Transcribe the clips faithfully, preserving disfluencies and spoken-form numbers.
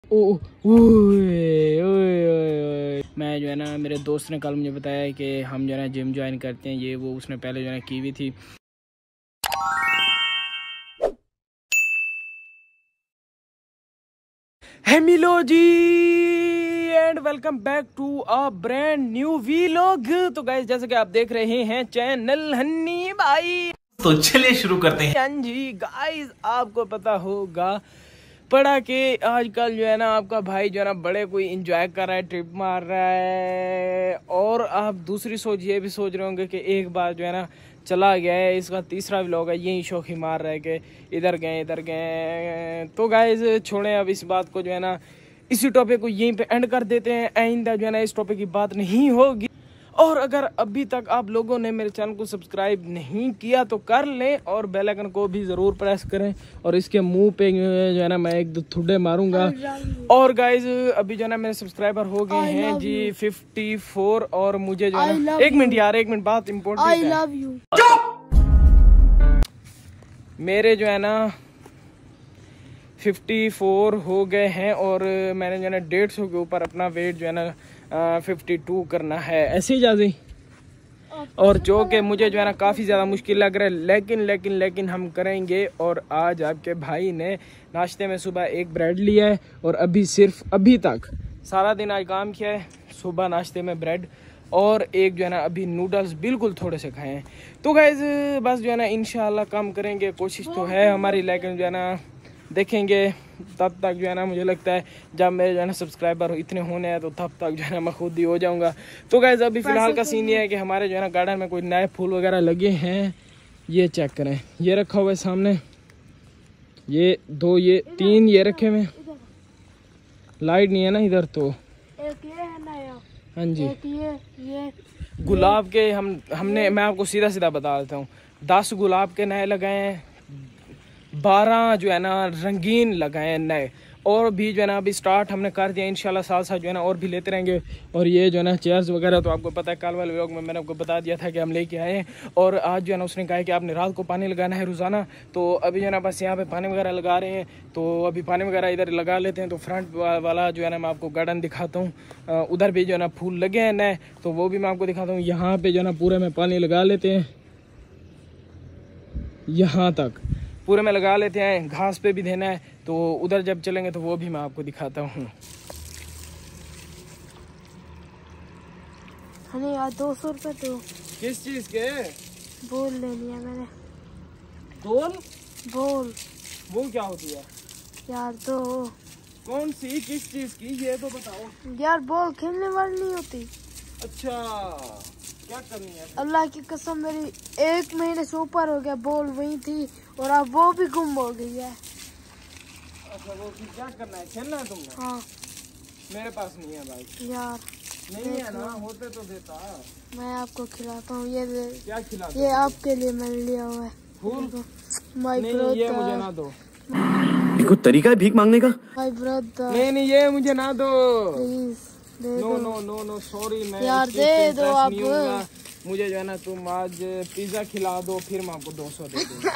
ओए ओए ओए, मैं जो है ना, मेरे दोस्त ने कल मुझे बताया कि हम जो है ना जिम ज्वाइन करते हैं, ये वो उसने पहले जो है ना की हुई थी। हेलो जी and welcome back to a brand new vlog. तो गाइस, जैसे कि आप देख रहे हैं चैनल हन्नी भाई, तो चलिए शुरू करते हैं। हाँ जी गाइस, आपको पता होगा पड़ा कि आजकल जो है ना आपका भाई जो है ना बड़े कोई एंजॉय कर रहा है, ट्रिप मार रहा है, और आप दूसरी सोच ये भी सोच रहे होंगे कि एक बार जो है ना चला गया है, इसका तीसरा व्लॉग है, यही शौक ही मार रहा है कि इधर गए इधर गए। तो गाइस छोड़ें अब इस बात को, जो है ना इसी टॉपिक को यहीं पे एंड कर देते हैं। आइंदा जो है ना इस टॉपिक की बात नहीं होगी। और अगर अभी तक आप लोगों ने मेरे चैनल को सब्सक्राइब नहीं किया तो कर लें, और बेल आइकन को भी ज़रूर प्रेस करें, और इसके मुंह पे जो है ना मैं एक दो थुड्डे मारूंगा। और गाइज अभी जो है ना मेरे सब्सक्राइबर हो गए हैं जी फिफ्टी फोर, और मुझे जो है ना एक मिनट यार एक मिनट बात इम्पोर्टेंट है। मेरे जो है ना फिफ्टी फोर हो गए हैं, और मैंने जो है ना डेढ़ सौ के ऊपर अपना वेट जो है ना फिफ्टी टू करना है, ऐसे ही जाजी। और जो कि मुझे जो है ना काफ़ी ज़्यादा मुश्किल लग रहा है, लेकिन लेकिन लेकिन हम करेंगे। और आज आपके भाई ने नाश्ते में सुबह एक ब्रेड लिया है, और अभी सिर्फ अभी तक सारा दिन आज काम किया है, सुबह नाश्ते में ब्रेड और एक जो है ना अभी नूडल्स बिल्कुल थोड़े से खाए हैं। तो गाइस बस जो है ना इंशाल्लाह काम करेंगे, कोशिश तो है हमारी, लेकिन जो है ना देखेंगे। तब तक जो है ना मुझे लगता है जब मेरे जो है ना सब्सक्राइबर इतने होने हैं तो तब तक जो है ना मैं खुद ही हो जाऊंगा। तो गाइस अभी फ़िलहाल का सीन ये है कि हमारे जो है ना गार्डन में कोई नए फूल वगैरह लगे हैं, ये चेक करें। ये रखा हुआ है सामने, ये दो ये तीन ये रखे हुए। लाइट नहीं है ना इधर, तो एक ये है नया, हाँ जी एक ये ये गुलाब के हम हमने मैं आपको सीधा सीधा बता देता हूँ, दस गुलाब के नए लगाए हैं, बारह जो है ना रंगीन लगाए हैं नए, और भी जो है ना अभी स्टार्ट हमने कर दिया। इंशाल्लाह साथ साथ जो है ना और भी लेते रहेंगे। और ये जो है ना चेयर्स वगैरह तो आपको पता है, कल वाले व्लॉग में मैंने आपको बता दिया था कि हम लेके आए हैं। और आज जो है ना उसने कहा है कि आपने रात को पानी लगाना है रोज़ाना, तो अभी जो है ना बस यहाँ पे पानी वगैरह लगा रहे हैं। तो अभी पानी वगैरह इधर लगा लेते हैं। तो फ्रंट वाला जो है ना मैं आपको गार्डन दिखाता हूँ, उधर भी जो है ना फूल लगे हैं नए, तो वो भी मैं आपको दिखाता हूँ। यहाँ पर जो है ना पूरे में पानी लगा लेते हैं, यहाँ तक पूरे में लगा लेते हैं, घास पे भी देना है, तो उधर जब चलेंगे तो वो भी मैं आपको दिखाता हूँ। हमें यार दो सौ रुपये दो। किस चीज के? बोल ले लिया मैंने। बोल बोल वो क्या होती है यार, दो। कौन सी किस चीज की, ये तो बताओ यार बॉल खेलने वाली नहीं होती। अच्छा क्या करनी है? अल्लाह की कसम, मेरी एक महीने से ऊपर हो गया, बॉल वही थी और अब वो भी गुम हो गई है। अच्छा वो क्या करना है, खेलना है तुमने? हाँ मेरे पास नहीं है भाई। यार नहीं है ना, होते तो देता। मैं आपको खिलाता हूँ, ये ले। क्या खिलाता? ये आपके लिए मैंने लिया हुआ है फूल। माय नहीं ब्रदर, ये मुझे ना दो। कोई तरीका है भीख मांगने का? माय ब्रदर नहीं नहीं ये मुझे ना दो, प्लीज दे नो दो नो नो नो सॉरी, मैं यार इस दे चीज़ दो पे आप। नहीं हूँगा। मुझे जो है ना तुम आज पिज्जा खिला दो, फिर मैं आपको दो सौ दे दूँगा।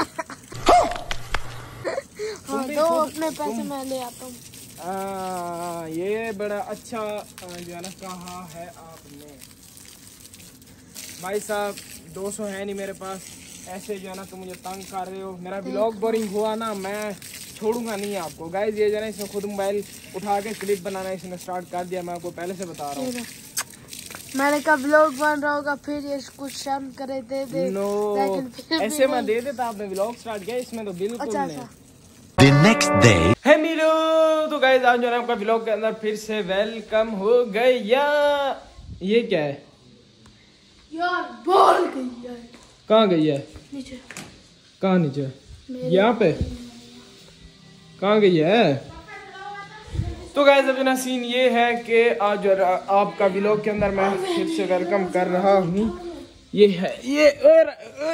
हाँ दो, अपने पैसे मैं ले आता हूँ। आ, ये बड़ा अच्छा जो है ना कहा है आपने भाई साहब। दो सौ है नहीं मेरे पास, ऐसे जो है ना तुम मुझे तंग कर रहे हो। मेरा व्लॉग बोरिंग हुआ ना, मैं छोड़ूंगा नहीं आपको। गाइस ये जो है ना इसने खुद मोबाइल उठा के क्लिप बनाना इसने स्टार्ट कर दिया, मैं आपको पहले से बता रहा हूँ। मैंने कब व्लॉग बन रहा होगा, फिर ये कुछ शर्म करे दे दे। नो ऐसे मैं दे देता, आपने व्लॉग स्टार्ट किया, इसमें तो बिल्कुल अच्छा, नहीं। अच्छा। The next day. है मिलो। तो गाइस आज जो है आपका व्लॉग के अंदर फिर से वेलकम हो गए। या ये क्या है यार बॉल गई है। कहाँ गई है? नीचे। कहाँ नीचे? यहाँ पे कहाँ गई है? तो गाइस अब ना सीन ये है कि आज आपका व्लॉग के अंदर मैं फिर से वेलकम कर रहा हूँ। ये है ये और,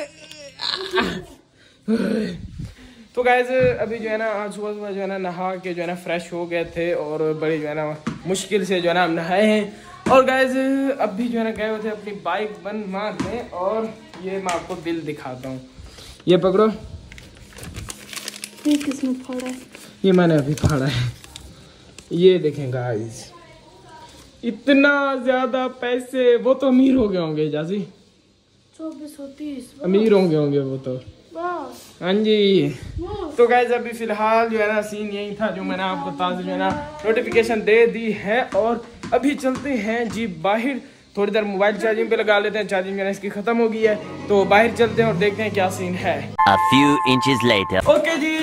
तो गाइस अभी जो है ना आज सुबह सुबह जो है ना नहा के जो है ना फ्रेश हो गए थे, और बड़ी जो है ना मुश्किल से जो है ना हम नहाए हैं। और गाइस अभी जो है ना गए हुए थे अपनी बाइक बंद मारने, और ये मैं आपको बिल दिखाता हूँ। ये पकड़ो। ये किसने फाड़ा है? ये मैंने अभी फाड़ा है। ये देखें गाइस, इतना ज्यादा पैसे, वो तो अमीर हो गए होंगे जाजी, चौबीस सौ तीस अमीर होंगे होंगे वो तो। हाँ जी। तो गाइस अभी फिलहाल जो है ना सीन यही था जो मैंने आपको ताज़ा जो है ना नोटिफिकेशन दे दी है। और अभी चलते हैं जी बाहर, थोड़ी देर मोबाइल चार्जिंग पे लगा लेते हैं, चार्जिंग जो है इसकी खत्म हो गई है, तो बाहर चलते हैं और देखते हैं क्या सीन है। A few inches later. Okay जी,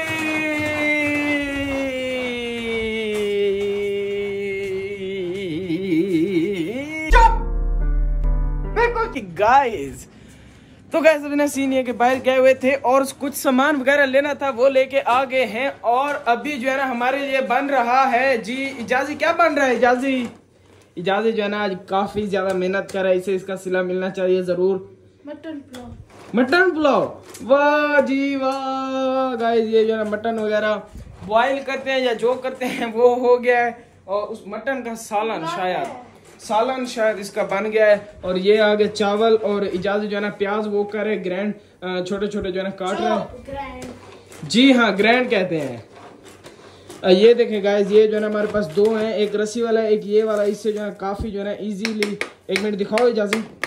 गाइस तो गाइस अभी ना सीन ये कि बाहर गए हुए थे और कुछ सामान वगैरह लेना था, वो लेके आ गए हैं। और अभी जो है ना हमारे लिए बन रहा है जी इजाजी। क्या बन रहा है इजाजी? इजाजी जो है ना आज काफी ज्यादा मेहनत कर रहा है, इसे इसका सिला मिलना चाहिए जरूर। मटन पुलाव, मटन पुलाव, वाह जी वाह। गाइस ये जो है ना मटन वगैरह बॉईल करते हैं या जो करते हैं वो हो गया है, और उस मटन का सालन शायद सालन शायद इसका बन गया है। और ये आगे चावल, और इजाज़त जो है ना प्याज वो करे ग्रैंड, छोटे छोटे जो है ना काट रहा है। जी हाँ, ग्रैंड कहते हैं। ये देखें गाइस, ये जो है ना हमारे पास दो हैं, एक रस्सी वाला एक ये वाला, इससे जो है काफी जो है ना इजीली। एक मिनट दिखाओ इजाज़त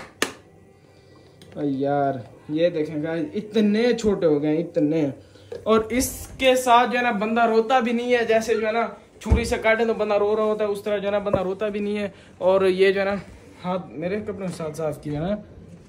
यार, ये देखें गाइस इतने छोटे हो गए इतने। और इसके साथ जो है ना बंदा रोता भी नहीं है, जैसे जो है ना छुरी से काटे तो बंदा रो रहा होता है, उस तरह जो है ना बंदा रोता भी नहीं है। और ये जो है ना हाथ मेरे कपड़ों के साथ साफ किया ना,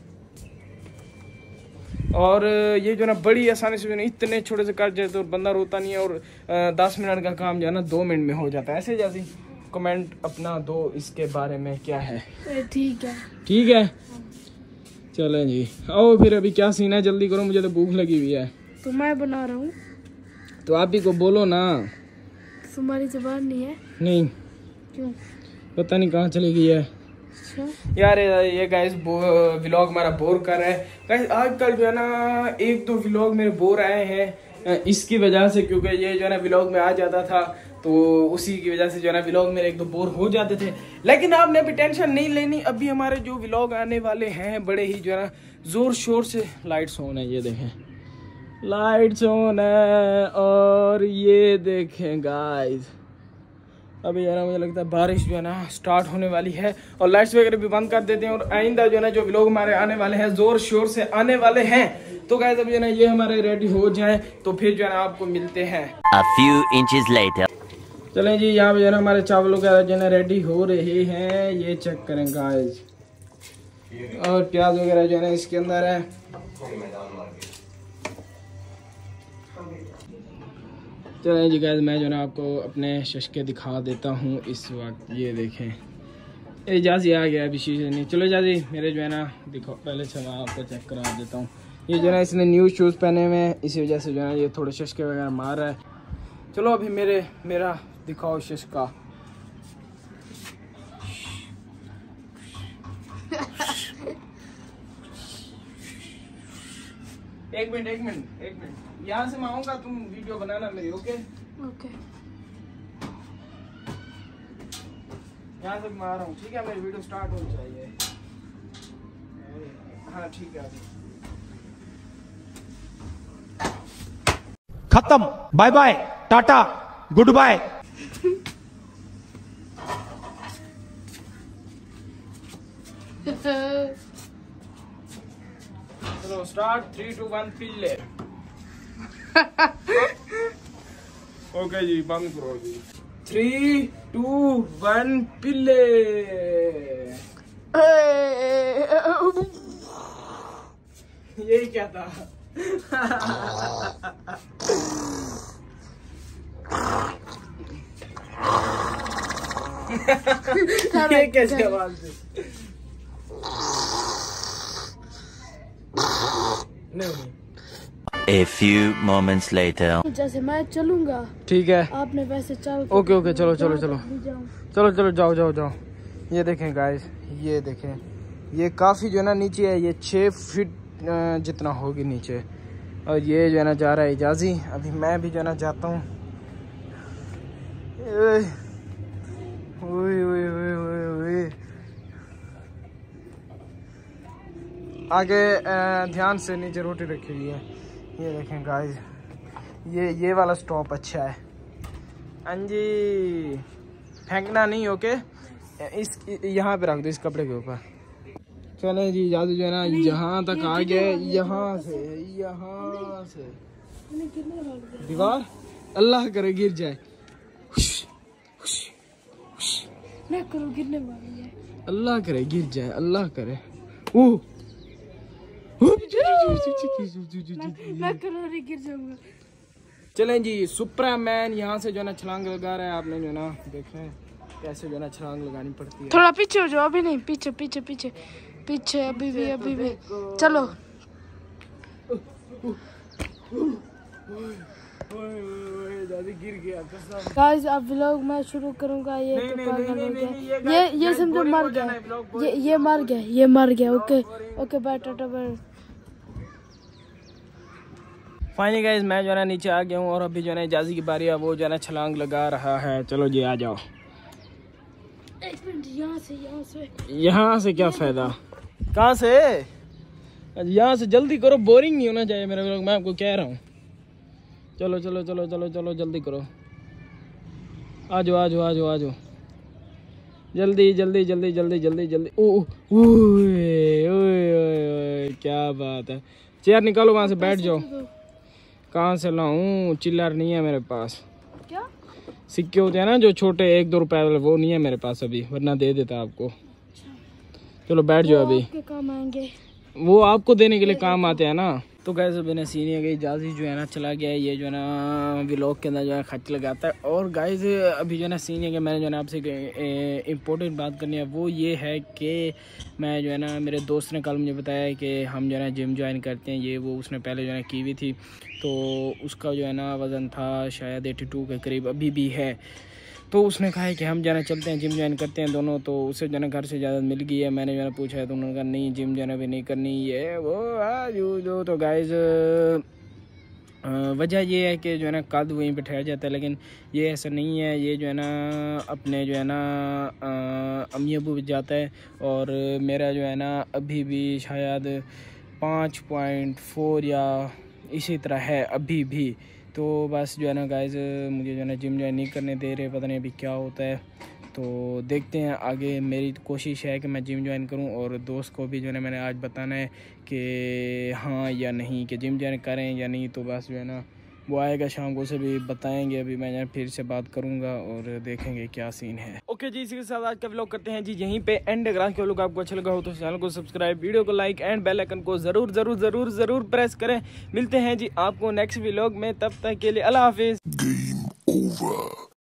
और ये जो है ना बड़ी आसानी से जो है इतने छोटे से काट जाए तो बंदा रोता नहीं है। और दस मिनट का काम जो है ना दो मिनट में हो जाता है। ऐसे जैसे कमेंट अपना दो इसके बारे में क्या है। ठीक है ठीक है, चलें जी आओ फिर। अभी क्या सीन है, जल्दी करो, मुझे तो भूख लगी हुई है। तो मैं बना रहा हूँ, तो आप ही को बोलो ना। तुम्हारी जुबान नहीं है? नहीं। क्यों? पता नहीं कहाँ चली गई है। अच्छा यार ये गाइस व्लॉग हमारा बोर कर रहा है गाइस। आजकल जो है ना एक दो व्लॉग मेरे बोर आए हैं इसकी वजह से, क्योंकि ये जो है ना व्लॉग में आ जाता था तो उसी की वजह से जो है ना व्लॉग मेरे एक दो बोर हो जाते थे। लेकिन आपने अभी टेंशन नहीं लेनी, अभी हमारे जो व्लॉग आने वाले हैं बड़े ही जो है ना जोर शोर से। लाइट्स ऑन है, ये देखें लाइट्स ऑन है। और ये देखें गाइस अभी जो है ना मुझे लगता है बारिश जो है ना स्टार्ट होने वाली है, और लाइट्स वगैरह भी बंद कर देते हैं। और आइंदा जो है ना जो व्लॉग हमारे आने वाले हैं जोर शोर से आने वाले हैं। तो गाइस अभी जो है ना ये हमारे रेडी हो जाएं तो फिर जो है ना आपको मिलते हैं। A few inches later. चलें जी, यहाँ पे जो है ना हमारे चावल वगैरह जो है ना रेडी हो रहे हैं, ये चेक करें गाइस। और प्याज वगैरह जो है ना इसके अंदर है। चलें जी गाइस, मैं जो है ना आपको अपने शशके दिखा देता हूँ इस वक्त। ये देखें इजाज़ी आ गया अभी शीशे नहीं। चलो इजाज़ी मेरे जो है ना दिखाओ, पहले से मैं आपको चेक करा देता हूँ। ये जो है ना इसने न्यू शूज़ पहने हुए हैं, इसी वजह से जो है ना ये थोड़े शशके वगैरह मार रहा है। चलो अभी मेरे मेरा दिखाओ शशका। एक मिनट एक मिनट एक मिनट यहाँ से मैं आऊंगा, तुम वीडियो बनाना मेरी। ओके ओके यहाँ से मैं आ रहा हूँ, ठीक है? मेरी वीडियो स्टार्ट होनी चाहिए। हाँ ठीक है, खत्म, bye bye, tata, goodbye. चलो स्टार्ट, थ्री टू वन पिल्ले। ओके जी बंद करो जी। थ्री टू वन पिल्ले। यही क्या था? ये कैसे आवाज थी? नहीं। A few moments later. जैसे मैं चलूंगा ठीक है, आपने वैसे चल। ओके ओके चलो चलो चलो चलो चलो जाओ जाओ जाओ। ये देखें गाइस, ये देखें ये काफ़ी जो है ना नीचे है, ये छः फीट जितना होगी नीचे। और ये जो है ना जा रहा है इजाज़ी, अभी मैं भी जो है ना जाता हूँ। आगे ध्यान से नीचे रोटी रखी हुई है। ये देखें गाइस, ये ये वाला स्टॉप अच्छा है। हाँ जी, फेंकना नहीं, ओके। इस यहाँ पे रख दो, इस कपड़े के ऊपर। चले जी, जादू जो है ना यहाँ तक आ गए, यहाँ से यहाँ से दीवार, अल्लाह करे गिर जाए, ना करो, गिरने वाली है। अल्लाह करे गिर जाए, अल्लाह करे। ओह ना करो, रे गिर जाऊंगा। चलें जी, सुपरमैन यहाँ से जो है ना छलांग लगा रहा है। आपने जो है ना देखा है कैसे जो है ना छलांग लगानी पड़ती है। थोड़ा पीछे हो जाओ, अभी नहीं, पीछे पीछे पीछे पीछे, अभी भी अभी भी। चलो गिर गया गाइस, अब व्लॉग मैं शुरू करूंगा। ये नहीं, तो नहीं, पागल नहीं, हो नहीं, गया, नहीं, ये ये ये समझो बोरिंग मर हो गया, जाना है, vlog ये बोरिंग ये मर गया, ये मर गया। Okay okay, bye, tata bye. Finally guys, मैं जो है ना नीचे आ गया हूँ और अभी जो है ना जाजी की बारी है, वो जो है ना छलांग लगा रहा है। चलो जी, आ जाओ। एक मिनट, यहाँ से यहाँ से यहाँ से क्या फायदा, कहाँ से? यहाँ से जल्दी करो, बोरिंग नहीं होना चाहिए मेरा व्लॉग, मैं आपको कह रहा हूँ। चलो चलो चलो चलो चलो, जल्दी करो, आ जाओ आ जाओ आ जाओ आ जाओ, जल्दी जल्दी जल्दी जल्दी जल्दी जल्दी। ओह ओए ओए, क्या बात है। चेयर निकालो, वहाँ से बैठ जाओ। कहाँ से लाऊं, चिल्लर नहीं है मेरे पास। क्या सिक्के होते हैं ना जो छोटे एक दो रुपए वाले, वो नहीं है मेरे पास अभी, वरना दे देता आपको। चलो बैठ जाओ, अभी आपके काम आएंगे, वो आपको देने के लिए काम आते हैं ना। तो गैस अभी ना सीनियर गई, जाजी जो है ना चला गया है। ये जो है ना व्लॉग के अंदर जो है खर्च लगाता है। और गाइस अभी जो है ना सीनियर के, मैंने जो है ना आपसे इम्पोर्टेंट बात करनी है, वो ये है कि मैं जो है ना, मेरे दोस्त ने कल मुझे बताया कि हम जो है ना जिम ज्वाइन करते हैं, ये वो उसने पहले जो है ना की हुई थी। तो उसका जो है ना वज़न था शायद एटी टू के करीब, अभी भी है। तो उसने कहा है कि हम जाना चलते हैं, जिम ज्वाइन करते हैं दोनों। तो उसे जो है घर से इजाज़त मिल गई है। मैंने जो है पूछा है तो उन्होंने कहा नहीं, जिम जो है भी नहीं करनी, ये वो आज जो। तो गाइस वजह ये है कि जो है ना कद वहीं पे ठहर जाता है, लेकिन ये ऐसा नहीं है। ये जो है ना अपने जो है ना अम्मी अबू जाता है, और मेरा जो है ना अभी भी शायद पाँच पॉइंट फोर या इसी तरह है अभी भी। तो बस जो है ना गाइस, मुझे जो है ना जिम ज्वाइन नहीं करने दे रहे, पता नहीं अभी क्या होता है। तो देखते हैं आगे। मेरी कोशिश है कि मैं जिम ज्वाइन करूं, और दोस्त को भी जो है ना मैंने आज बताना है कि हाँ या नहीं, कि जिम ज्वाइन करें या नहीं। तो बस जो है ना वो आएगा शाम को, उसे भी बताएंगे। अभी मैं फिर से बात करूंगा और देखेंगे क्या सीन है। ओके जी, इसी के साथ आज का व्लॉग करते हैं जी यहीं पे एंड। अगर आज का व्लॉग आपको अच्छा लगा हो तो चैनल को सब्सक्राइब, वीडियो को लाइक एंड बेल आइकन को जरूर जरूर जरूर जरूर प्रेस करें। मिलते हैं जी आपको नेक्स्ट व्लॉग में, तब तक के लिए अल्लाह हाफिज।